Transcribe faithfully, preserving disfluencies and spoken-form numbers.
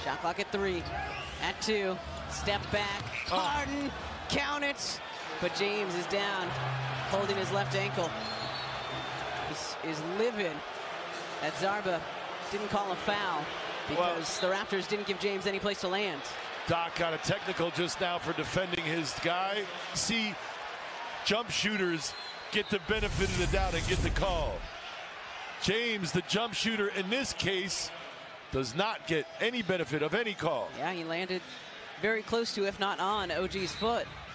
Shot clock at three, at two, step back, Harden, count it. But James is down, holding his left ankle. Is, is living. That Zarba didn't call a foul because well, the Raptors didn't give James any place to land. Doc got a technical just now for defending his guy. See, jump shooters get the benefit of the doubt and get the call. James, the jump shooter in this case, does not get any benefit of any call. Yeah, he landed very close to, if not on, O G's foot.